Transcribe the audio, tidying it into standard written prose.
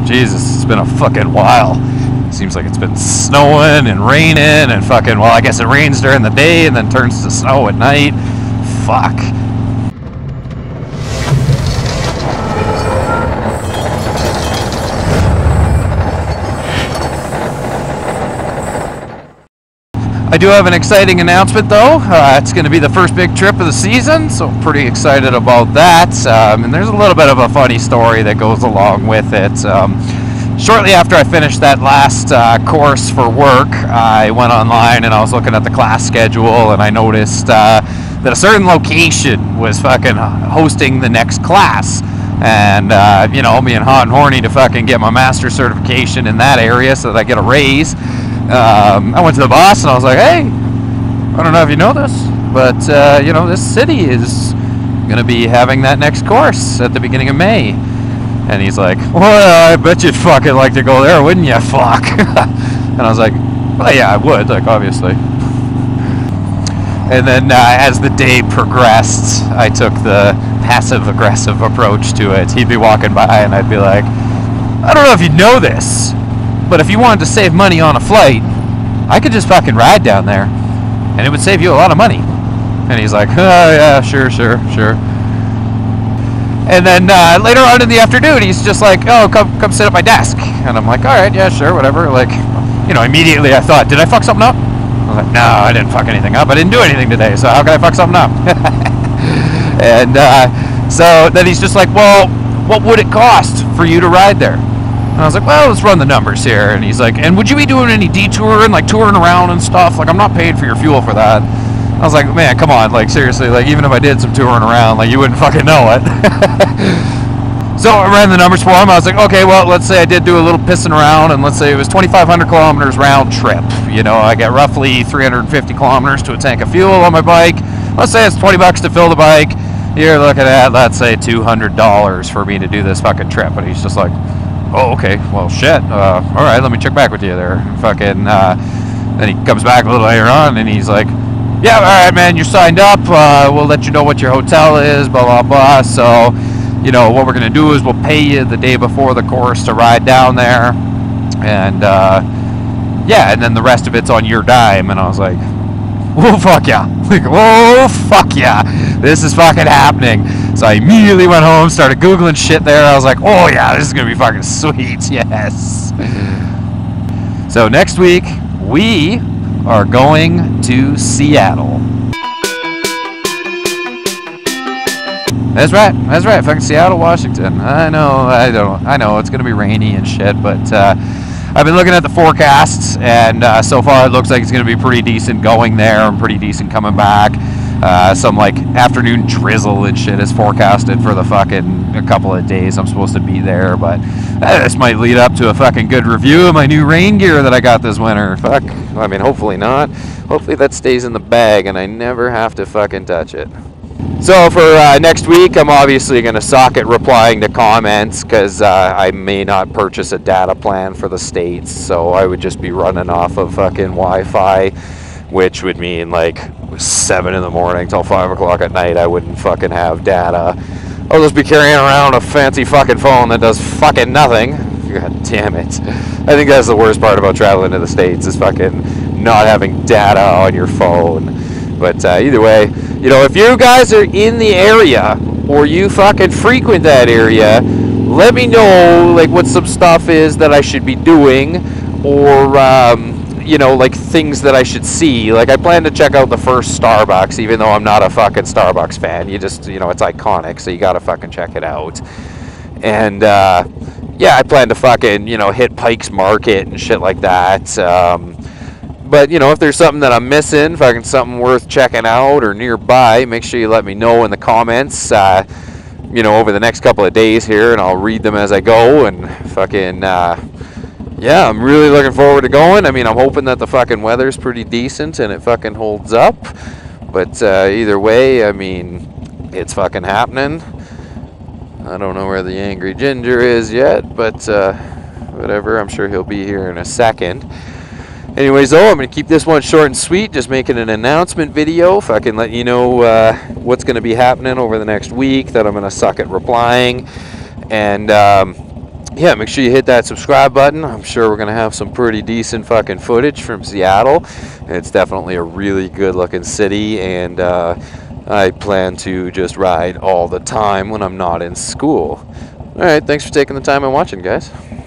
Jesus, it's been a fucking while. Seems like it's been snowing and raining and fucking, well, I guess it rains during the day and then turns to snow at night. Fuck. I do have an exciting announcement though. It's going to be the first big trip of the season, so I'm pretty excited about that. And there's a little bit of a funny story that goes along with it. Shortly after I finished that last course for work, I went online and I was looking at the class schedule, and I noticed that a certain location was fucking hosting the next class. And, you know, being hot and horny to fucking get my master's certification in that area so that I get a raise, I went to the boss and I was like, hey, I don't know if you know this, but, you know, this city is going to be having that next course at the beginning of May. And he's like, well, I bet you'd fucking like to go there, wouldn't you? Fuck. And I was like, well, yeah, I would, like, obviously. And then as the day progressed, I took the passive-aggressive approach to it. He'd be walking by and I'd be like, I don't know if you know this, but if you wanted to save money on a flight, I could just fucking ride down there, and it would save you a lot of money. And he's like, oh, yeah, sure. And then later on in the afternoon, he's just like, oh, come sit at my desk. And I'm like, all right, yeah, sure, whatever. Like, you know, immediately I thought, did I fuck something up? I was like, no, I didn't fuck anything up. I didn't do anything today, so how can I fuck something up? And so then he's just like, well, what would it cost for you to ride there? And I was like, well, let's run the numbers here. And he's like, and would you be doing any detouring, like touring around and stuff? Like, I'm not paid for your fuel for that. I was like, man, come on, like, seriously, like, even if I did some touring around, like, you wouldn't fucking know it. So I ran the numbers for him. I was like, okay, well, let's say I did do a little pissing around, and let's say it was 2,500 kilometers round trip. You know, I get roughly 350 kilometers to a tank of fuel on my bike. Let's say it's $20 to fill the bike. You're looking at, let's say, $200 for me to do this fucking trip. And he's just like, oh, okay, well, shit. All right, let me check back with you there. Fucking, then he comes back a little later on, and he's like, yeah, all right, man, you're signed up. We'll let you know what your hotel is, blah, blah, blah. So, you know, what we're going to do is we'll pay you the day before the course to ride down there. And, yeah, and then the rest of it's on your dime. And I was like, whoa, fuck yeah. Like, whoa, fuck yeah. This is fucking happening. So I immediately went home, started Googling shit there. I was like, oh, yeah, this is going to be fucking sweet. Yes. So next week, we are going to Seattle. That's right, fucking Seattle, Washington. I know, it's gonna be rainy and shit, but I've been looking at the forecasts, and so far it looks like it's gonna be pretty decent going there and pretty decent coming back. Some like afternoon drizzle and shit is forecasted for the fucking a couple of days I'm supposed to be there, but this might lead up to a fucking good review of my new rain gear that I got this winter. Fuck, I mean, hopefully not. Hopefully that stays in the bag and I never have to fucking touch it. So for next week, I'm obviously going to suck at replying to comments because I may not purchase a data plan for the States, so I would just be running off of fucking Wi-Fi, which would mean like 7 in the morning till 5 o'clock at night I wouldn't fucking have data. I'll just be carrying around a fancy fucking phone that does fucking nothing. God damn it. I think that's the worst part about traveling to the States is fucking not having data on your phone. But either way, you know, if you guys are in the area or you fucking frequent that area, let me know like what some stuff is that I should be doing, or you know, like things that I should see. Like I plan to check out the first Starbucks, even though I'm not a fucking Starbucks fan. You just, you know, it's iconic, so you gotta fucking check it out. And yeah, I plan to fucking, you know, hit Pike's Market and shit like that. But, you know, if there's something that I'm missing, fucking something worth checking out or nearby, make sure you let me know in the comments, you know, over the next couple of days here, and I'll read them as I go, and fucking, yeah, I'm really looking forward to going. I mean, I'm hoping that the fucking weather's pretty decent and it fucking holds up, but either way, I mean, it's fucking happening. I don't know where the Angry Ginger is yet, but whatever, I'm sure he'll be here in a second. Anyways, though, I'm going to keep this one short and sweet, just making an announcement video if I can let you know what's going to be happening over the next week, that I'm going to suck at replying. And yeah, make sure you hit that subscribe button. I'm sure we're going to have some pretty decent fucking footage from Seattle. It's definitely a really good looking city, and I plan to just ride all the time when I'm not in school. Alright, thanks for taking the time and watching, guys.